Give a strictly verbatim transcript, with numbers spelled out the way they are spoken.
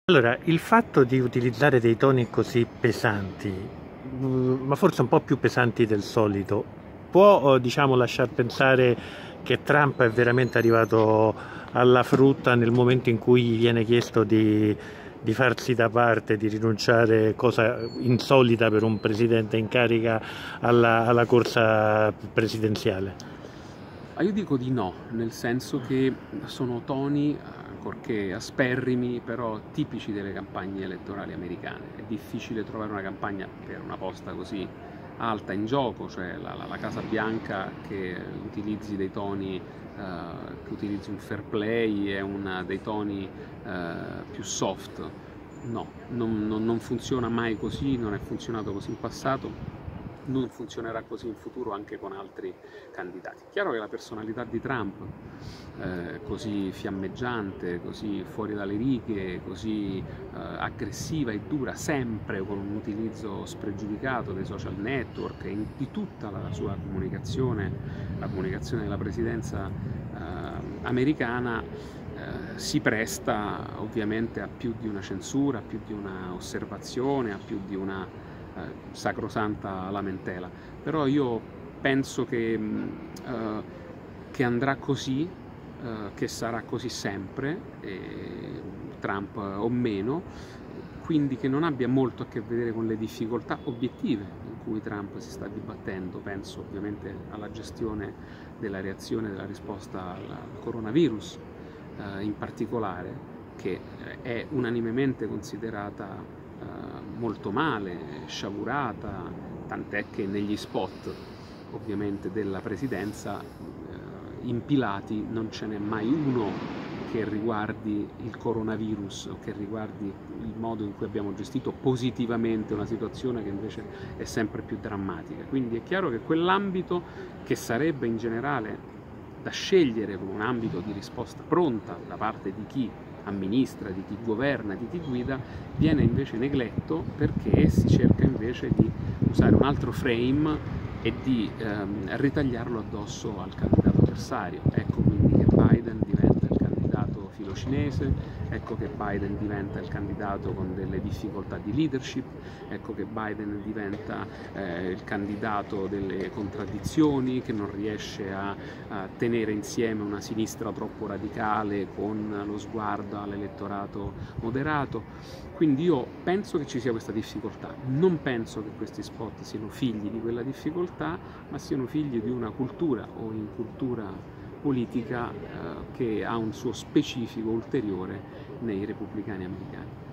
Allora, il fatto di utilizzare dei toni così pesanti, mm, ma forse un po' più pesanti del solito, può, eh, diciamo, lasciar pensare che Trump è veramente arrivato alla frutta nel momento in cui gli viene chiesto di, di farsi da parte, di rinunciare, cosa insolita per un presidente in carica, alla, alla corsa presidenziale. Ah, io dico di no, nel senso che sono toni, ancorché asperrimi, però tipici delle campagne elettorali americane. È difficile trovare una campagna per una posta così alta in gioco, cioè la, la, la Casa Bianca che utilizzi dei toni, eh, che utilizzi un fair play e una, dei toni eh, più soft. No, non, non, non funziona mai così, non è funzionato così in passato, non funzionerà così in futuro anche con altri candidati. Chiaro che la personalità di Trump, eh, così fiammeggiante, così fuori dalle righe, così eh, aggressiva e dura, sempre con un utilizzo spregiudicato dei social network e di tutta la sua comunicazione, la comunicazione della presidenza eh, americana, eh, si presta ovviamente a più di una censura, a più di una osservazione, a più di una eh, sacrosanta lamentela. Però io penso che, eh, che andrà così, eh, che sarà così sempre, eh, Trump o meno, quindi che non abbia molto a che vedere con le difficoltà obiettive in cui Trump si sta dibattendo. Penso ovviamente alla gestione della reazione, della risposta al coronavirus, eh, in particolare, che è unanimemente considerata eh, molto male, sciagurata, tant'è che negli spot ovviamente della presidenza eh, impilati non ce n'è mai uno che riguardi il coronavirus o che riguardi il modo in cui abbiamo gestito positivamente una situazione che invece è sempre più drammatica. Quindi è chiaro che quell'ambito, che sarebbe in generale da scegliere come un ambito di risposta pronta da parte di chi amministra, di chi governa, di chi guida, viene invece negletto perché si cerca invece di usare un altro frame e di ehm, ritagliarlo addosso al candidato avversario. Ecco quindi che Biden diventa il candidato filocinese, ecco che Biden diventa il candidato con delle difficoltà di leadership, ecco che Biden diventa eh, il candidato delle contraddizioni, che non riesce a, a tenere insieme una sinistra troppo radicale con lo sguardo all'elettorato moderato. Quindi io penso che ci sia questa difficoltà, non penso che questi spot siano figli di quella difficoltà, ma siano figli di una cultura o incultura politica eh, che ha un suo specifico ulteriore nei repubblicani americani.